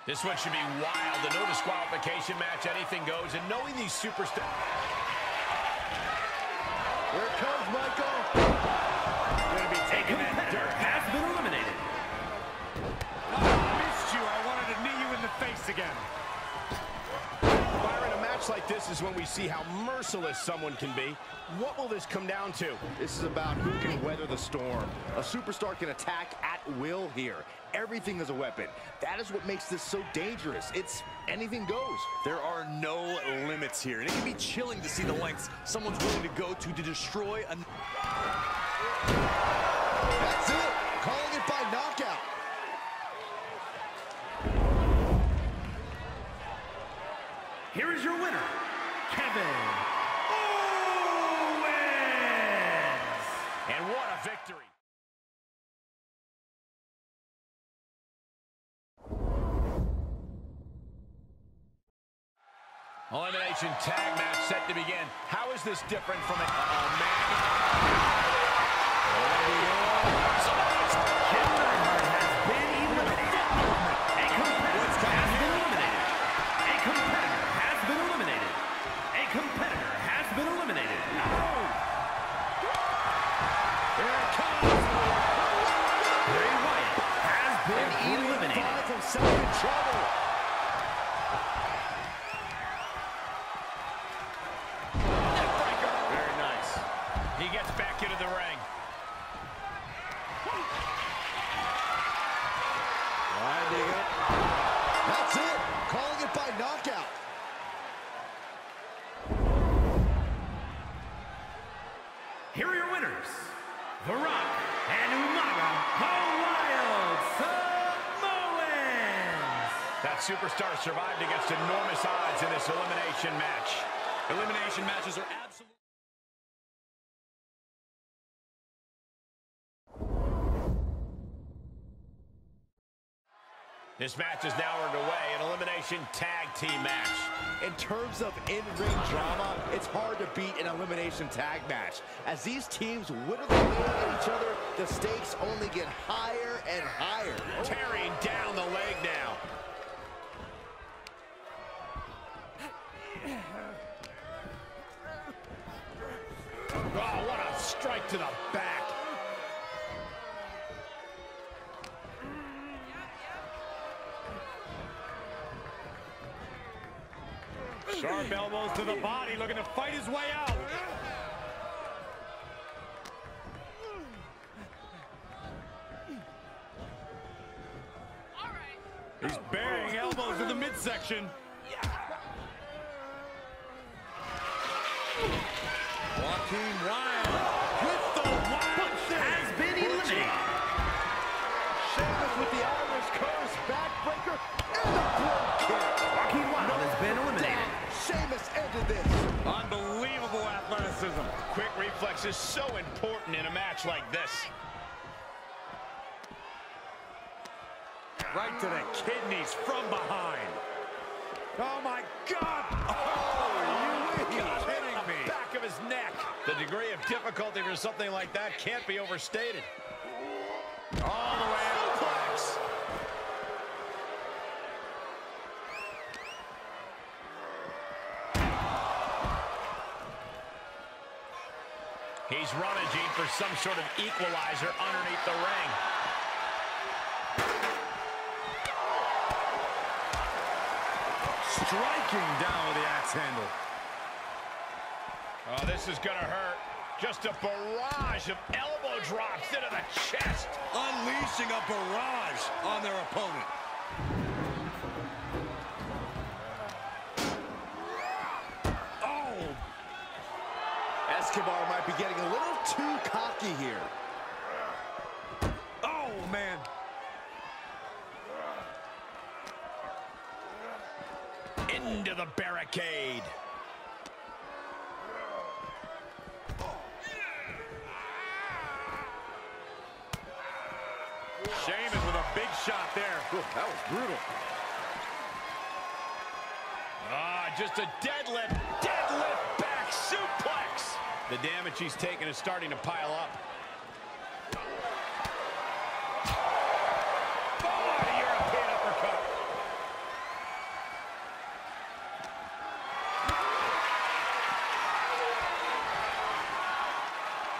This one should be wild. The no disqualification match, anything goes. And knowing these superstars... Here it comes, Michael. Going to be taking that dirt. Has been eliminated. I missed you. I wanted to knee you in the face again. Byron, a match like this is when we see how merciless someone can be. What will this come down to? This is about who can weather the storm. A superstar can attack at will here. Everything is a weapon. That is what makes this so dangerous. It's anything goes. There are no limits here, and it can be chilling to see the lengths someone's willing to go to destroy a... That's it. Calling it by knockout. Here is your winner, Kevin Owens. And what a victory. Elimination tag match set to begin. How is this different from it? He gets back into the ring. That's it. Calling it by knockout. Here are your winners, The Rock and Umaga Wild Samoans. That superstar survived against enormous odds in this elimination match. Elimination matches are absolutely... This match is now underway, an elimination tag team match. In terms of in-ring drama, it's hard to beat an elimination tag match. As these teams whittle the way at each other, the stakes only get higher and higher. Tearing down the leg now. Oh, what a strike to the back. Sharp elbows to the body, looking to fight his way out. He's burying elbows in the midsection. Joaquin Wilde with the wild Has been eliminated. Sheamus with the Irish curse, backbreaker, and the blow kick. Joaquin Wilde has been eliminated. Sheamus ended this. Unbelievable athleticism. Quick reflex is so important in a match like this. Right to the kidneys from behind. Oh my God! Oh, you kidding me? Back of his neck. The degree of difficulty for something like that can't be overstated. All the way out. He's rummaging for some sort of equalizer underneath the ring. Striking down with the axe handle. Oh, this is gonna hurt. Just a barrage of elbow drops into the chest. Unleashing a barrage on their opponent. Oh! Escobar might be getting a little too cocky here. Oh, man. Into the barricade. Sheamus with a big shot there. Ooh, that was brutal. Ah, just a deadlift back suplex. The damage he's taken is starting to pile up. Oh, a European uppercut.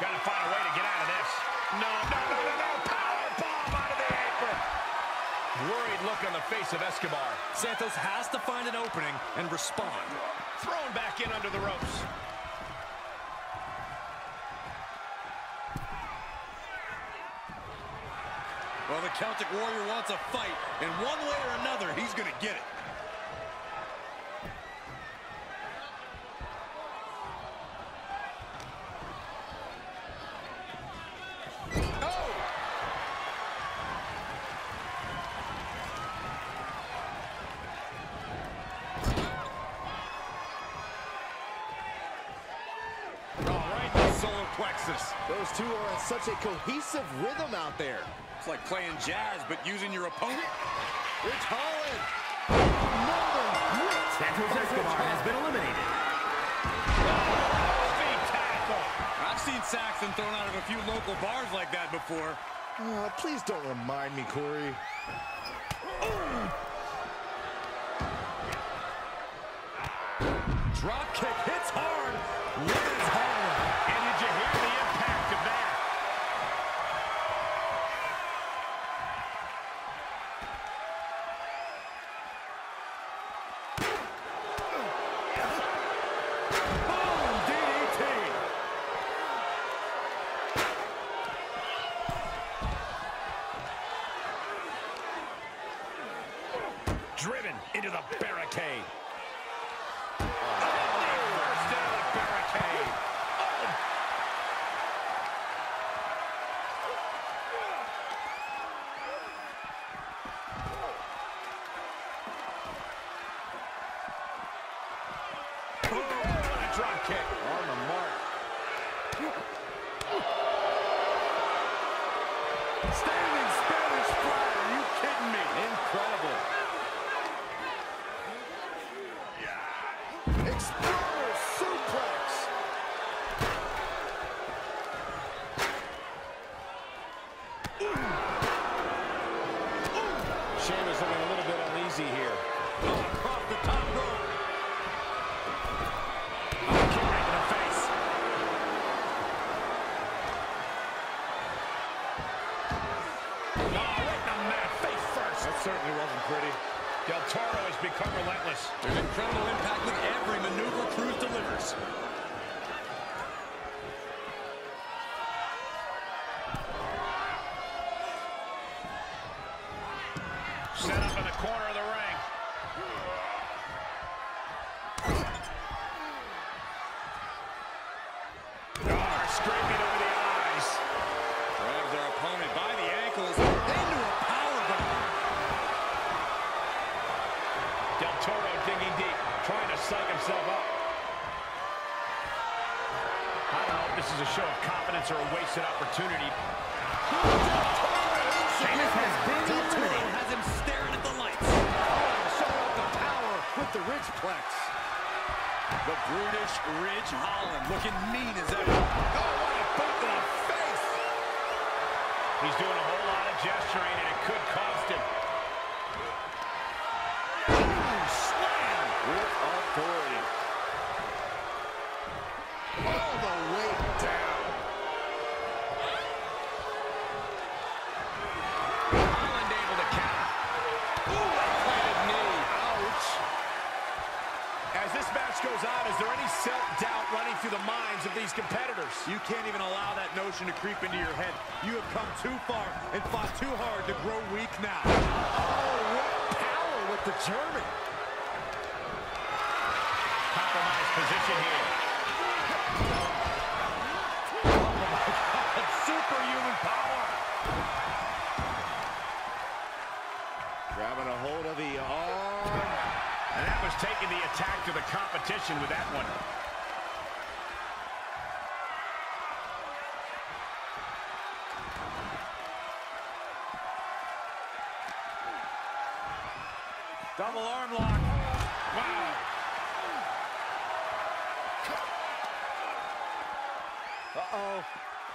Got to find a way to get out of this. No. Power bomb out of the apron. Worried look on the face of Escobar. Santos has to find an opening and respond. Thrown back in under the ropes. Well, the Celtic Warrior wants a fight, and one way or another, he's going to get it. Solar plexus. Those two are in such a cohesive rhythm out there. It's like playing jazz, but using your opponent. Ridge Holland. Santos Escobar has been eliminated. Big tackle. I've seen Saxton thrown out of a few local bars like that before. Please don't remind me, Corey. Drop kick hits hard. Lands hard. And did you hear the impact of that? Boom! DDT. Driven into the barricade. Drop kick on the mark. Standing Spanish fly. Are you kidding me? Incredible. Exploder suplex. Sheamus looking a little bit uneasy here. Across the top rope. Kick right to the face. Right in the mat, face first. That certainly wasn't pretty. Del Toro has become relentless. There's incredible impact with every maneuver Cruz delivers. Set up in the corner of the ring. Scraping over the eyes. Grabs our opponent by the ankles into a powerbomb. Del Toro digging deep, trying to psych himself up. I don't know if this is a show of confidence or a wasted opportunity. Sheamus has been eliminated. Has him staring at the lights. Showing up the power with the Ridgeplex. The brutish Ridge Holland looking mean as ever. What a boot to the face! He's doing a whole lot of gesturing, and it could cost him. Slam with authority. All the way down. Holland able to counter. Ooh, a planted knee. Ouch. As this match goes on, is there any self-doubt running through the minds of these competitors? You can't even allow that notion to creep into your head. You have come too far and fought too hard to grow weak now. Oh, what power with the German. Compromised position here. Superhuman power. Grabbing a hold of the arm. And that was taking the attack to the competition with that one. Double arm lock. Wow. Uh-oh.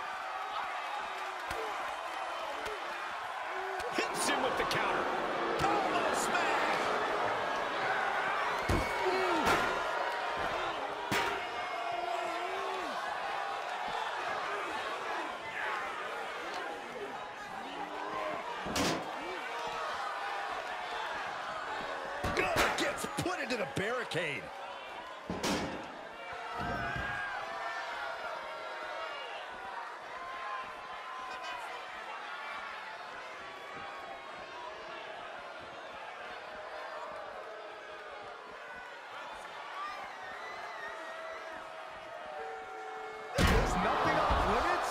Hits him with the counter. Elbow smash.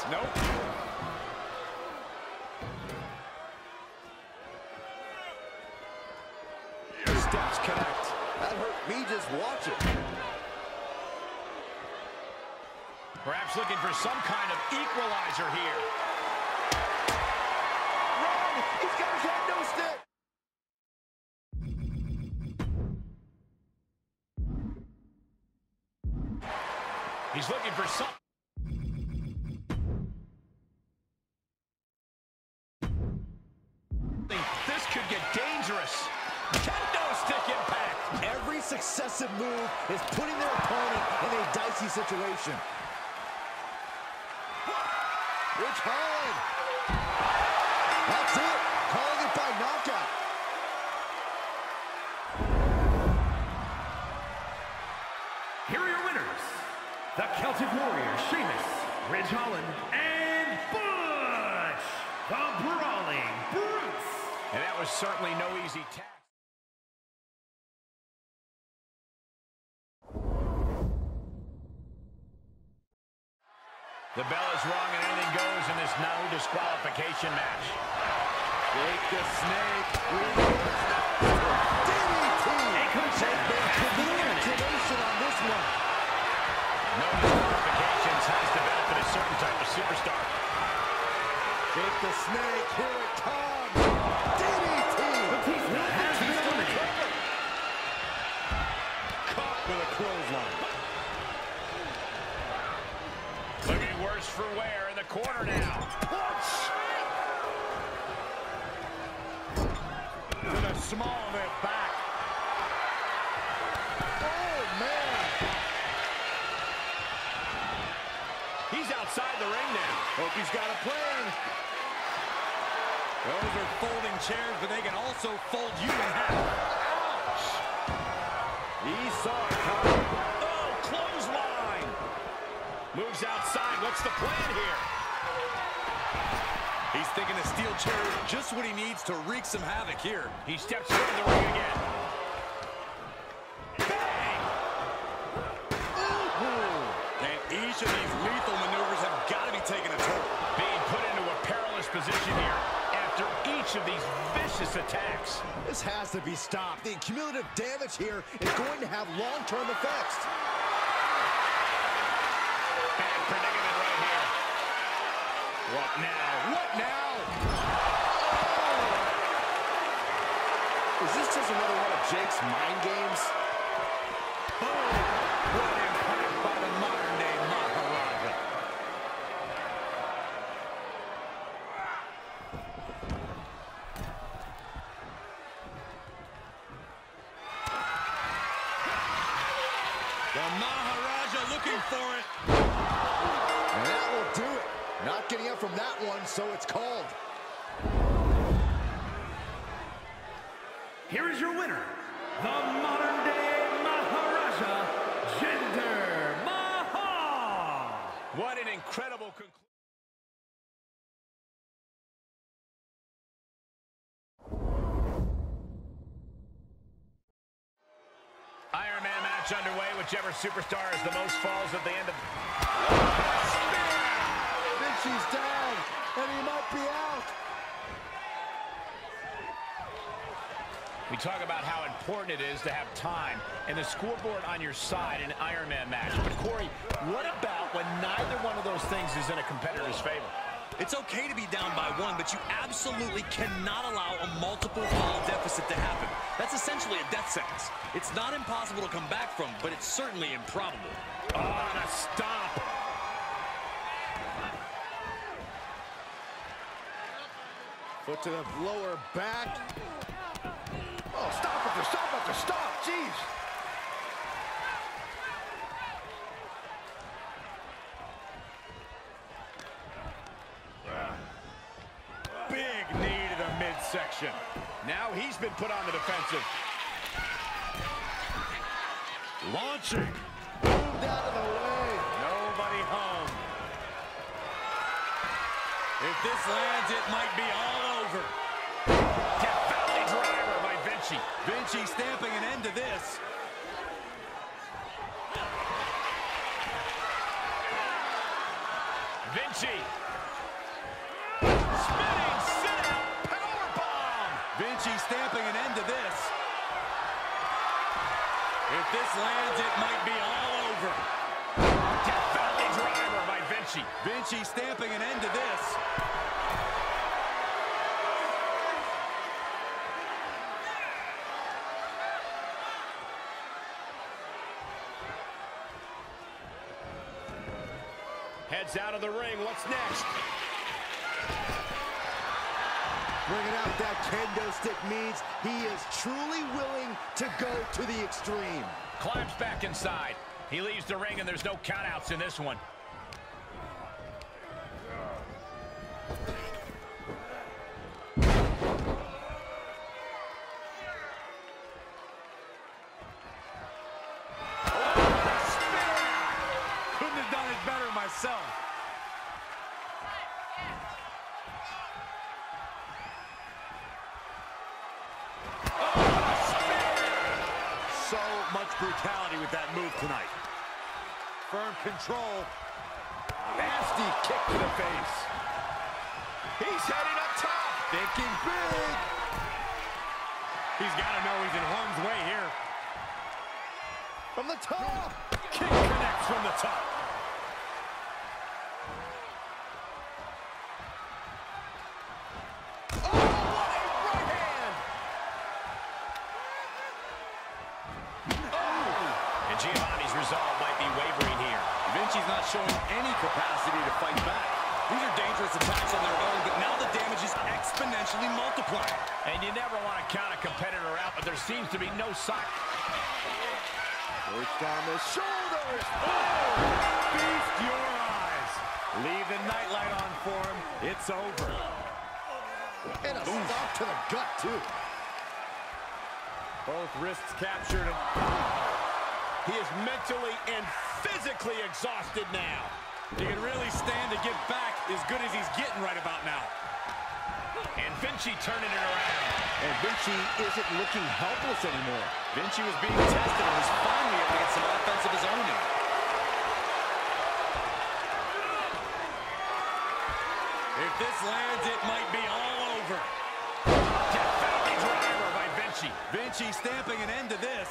Nope. Steps connect. That hurt me just watching. Perhaps looking for some kind of equalizer here. Run! He's got his head, no stick! He's looking for some... This could get dangerous. Kendo stick impact. Every successive move is putting their opponent in a dicey situation. Ridge Holland. That's it. Calling it by knockout. Here are your winners, the Celtic Warrior, Sheamus, Ridge Holland, and Butch, the Brawling Brutes. And that was certainly no easy task. The bell is rung and anything goes in this no disqualification match. Jake the Snake. DDT. Activation on this one. No disqualifications has the benefit of certain type of superstar. Jake the Snake. Here it comes. DDT. Batista has been eliminated. Caught with a clothesline. Looking worse for wear in the corner now. To the small of it back. Oh, man. He's outside the ring now. Hope he's got a plan. Those are folding chairs, but they can also fold you in half. Ouch. He saw it coming. Oh, clothesline. Moves outside. What's the plan here? He's thinking a steel chair is just what he needs to wreak some havoc here. He steps foot in the ring again. Bang! And each of these lethal maneuvers have got to be taking a toll. Being put into a perilous position here after each of these vicious attacks. This has to be stopped. The cumulative damage here is going to have long-term effects. Bad predicament right here. What now? What now? Oh! Is this just another one of Jake's mind games? Boom! What impact by the modern-day Maharaja. The Maharaja looking for it. And that will do it. Not getting up from that one, so it's called. Here is your winner, the modern-day Maharaja, Jinder Mahal. What an incredible conclusion. Iron Man match underway. Whichever superstar has the most falls at the end of... Vinci's down, and he might be out. We talk about how important it is to have time and the scoreboard on your side in an Iron Man match. But Corey, what about when neither one of those things is in a competitor's favor? It's okay to be down by one, but you absolutely cannot allow a multiple fall deficit to happen. That's essentially a death sentence. It's not impossible to come back from, but it's certainly improbable. Oh, and a stomp. Foot to the lower back. Oh, stop after stop after stop. Jeez. Big knee to the midsection. Now he's been put on the defensive. Launching. Moved out of the way. Nobody home. If this lands, it might be all over. Death Valley driver by Vinci. Vinci stamping an end to this. Vinci. Spinning sit-out powerbomb. Vinci stamping an end to this. If this lands, it might be all over. Death Valley driver by Vinci. Vinci stamping an end to this. Heads out of the ring. What's next? Bringing out that kendo stick means he is truly willing to go to the extreme. Climbs back inside. He leaves the ring, and there's no countouts in this one. Couldn't have done it better myself. So much brutality with that move tonight. Firm control. Nasty kick to the face. He's heading up top. Thinking big. He's got to know he's in harm's way here. From the top. Kick connects from the top. Oh, what a right hand. And Giovanni's resolve might be wavering here. Vinci's not showing any capacity to fight back. These are dangerous attacks on their own, but now the damage is exponentially multiplying. And you never want to count a competitor out, but there seems to be no sign. Worked on the shoulders. Feast your eyes. Leave the nightlight on for him. It's over. And a stop to the gut, too. Both wrists captured. He is mentally and physically exhausted now. He can really stand to get back as good as he's getting right about now. And Vinci turning it around. And Vinci isn't looking helpless anymore. Vinci was being tested and was finally able to get some offense of his own in. If this lands, it might be all over. Death Valley driver by Vinci. Vinci stamping an end to this.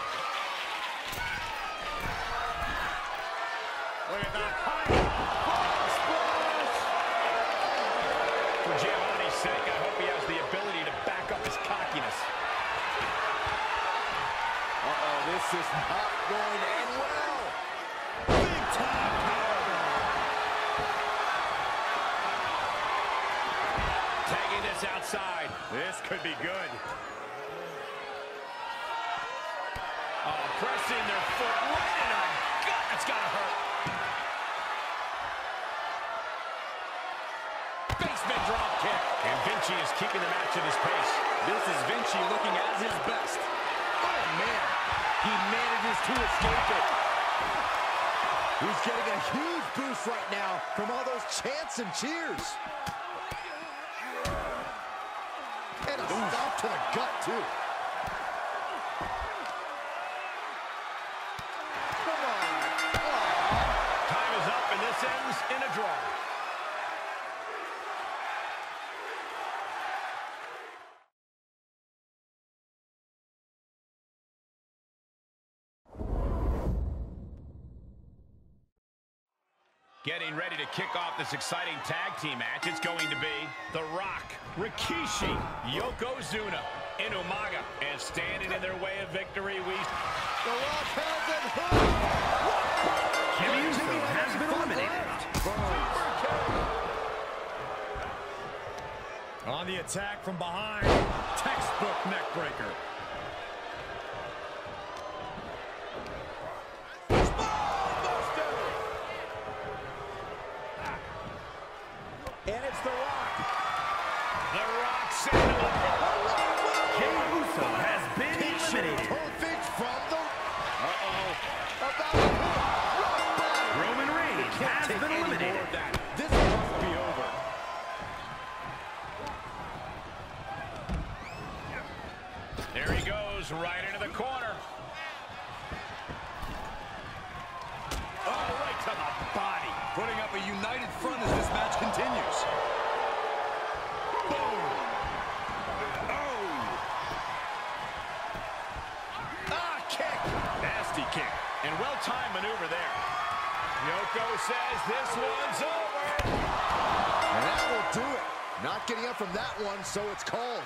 Look at that high splash. For Giovanni's sake, I hope he has the ability to back up his cockiness. Uh-oh, this is not going to end well. Big time powerbomb. Tagging this outside. This could be good. Oh, pressing their foot right in our gut. That's got to hurt. Basement drop kick. And Vinci is keeping the match at his pace. This is Vinci looking at his best. Oh, man. He manages to escape it. He's getting a huge boost right now from all those chants and cheers. And a stop to the gut, too. Come on. Time is up, and this ends in a draw. Getting ready to kick off this exciting tag team match. It's going to be The Rock, Rikishi, Yokozuna, and Umaga. And standing in their way of victory, The Rock has it hooked. Jimmy Uso has been eliminated. On the attack from behind. Textbook neckbreaker. And it's The Rock. The Rock sending him up. Jey Uso has been eliminated. Perfect from the... About to Roman Reigns has been eliminated. This must be over. There he goes, right into the corner. Oh, right to the body. Putting up a united front Briscoe says this one's over. And that will do it. Not getting up from that one, so it's called.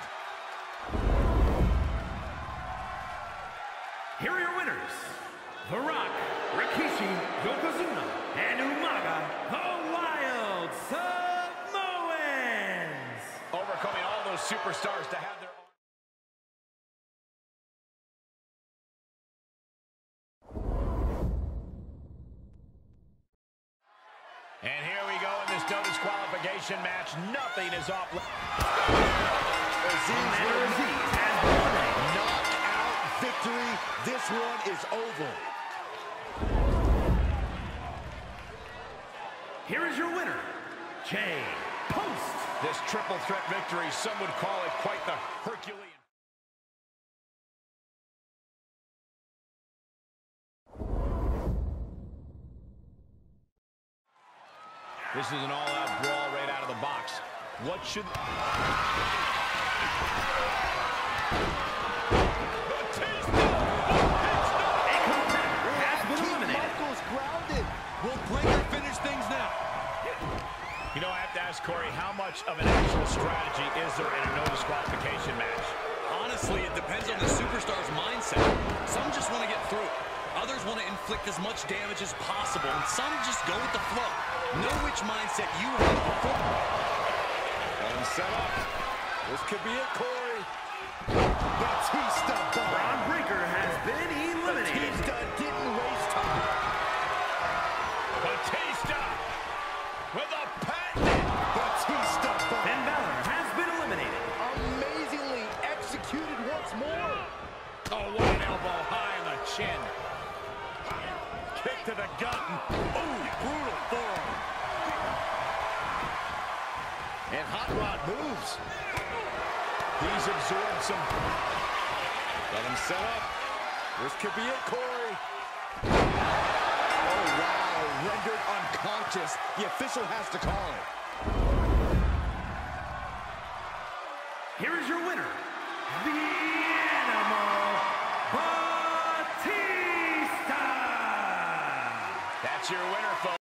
Here are your winners. The Rock, Rikishi, Yokozuna, and Umaga, the Wild Samoans. Overcoming all those superstars to have their... And here we go in this no disqualification match. Nothing is off. Commander Azeez has won it. Knockout victory. This one is over. Here is your winner, Jay Post. This triple threat victory, some would call it quite the Herculean. This is an all-out brawl right out of the box. What should... Michaels grounded. Will Breakker finish things now? You know, I have to ask Corey, how much of an actual strategy is there in a no disqualification match? Honestly, it depends on the superstar's mindset. Some just want to get through it. Others want to inflict as much damage as possible, and some just go with the flow. Know which mindset you have before. Let him set up. This could be it, Corey. Batista. Bron Breakker has been eliminated. Batista didn't waste time. Batista with a patent. Batista. Finn Balor has been eliminated. Amazingly executed once more. Oh, what an elbow high on the chin. Kick to the gut. Ooh, brutal forearm. And Hot Rod moves. He's absorbed some... Let him set up. This could be it, Corey. Oh, wow. Rendered unconscious. The official has to call it. Here is your winner,